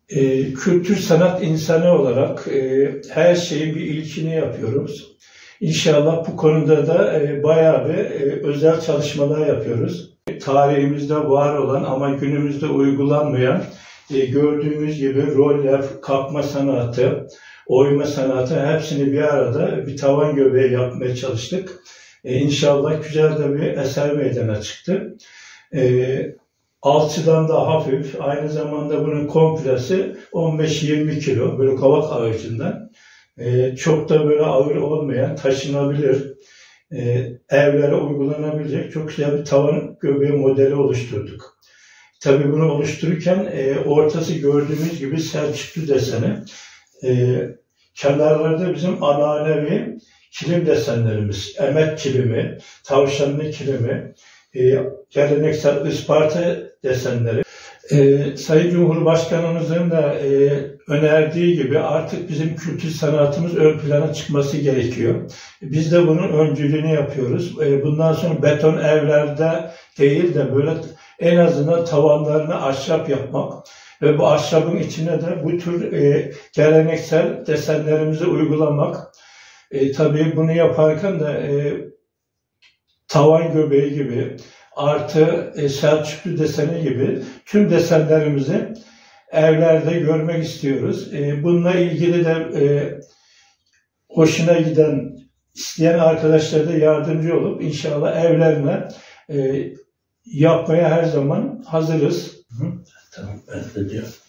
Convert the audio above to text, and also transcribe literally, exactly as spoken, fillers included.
E, kültür sanat insanı olarak e, her şeyin bir ilkini yapıyoruz. İnşallah bu konuda da e, bayağı bir e, özel çalışmalar yapıyoruz. Tarihimizde var olan ama günümüzde uygulanmayan e, gördüğümüz gibi rolyef, kalkma sanatı, oyma sanatı hepsini bir arada bir tavan göbeği yapmaya çalıştık. E, İnşallah güzel de bir eser meydana çıktı. E, Alçıdan da hafif, aynı zamanda bunun komplesi on beş yirmi kilo, böyle kavak ağacından. Ee, çok da böyle ağır olmayan, taşınabilir, e, evlere uygulanabilecek çok güzel bir tavan göbeği modeli oluşturduk. Tabii bunu oluştururken e, ortası gördüğümüz gibi Selçuklu deseni. E, kenarlarda bizim ananevi kilim desenlerimiz, emek kilimi, tavşanlı kilimi, e, geleneksel Isparta desenleri. E, Sayın Cumhurbaşkanımızın da e, önerdiği gibi artık bizim kültür sanatımız ön plana çıkması gerekiyor. Biz de bunun öncülüğünü yapıyoruz. E, bundan sonra beton evlerde değil de böyle en azından tavanlarını ahşap yapmak ve bu ahşabın içine de bu tür e, geleneksel desenlerimizi uygulamak. E, tabii bunu yaparken de e, tavan göbeği gibi artı e, Selçuklu deseni gibi tüm desenlerimizi evlerde görmek istiyoruz. E, bununla ilgili de e, hoşuna giden, isteyen arkadaşlara da yardımcı olup inşallah evlerine e, yapmaya her zaman hazırız. Hı, tamam, ben de diyor.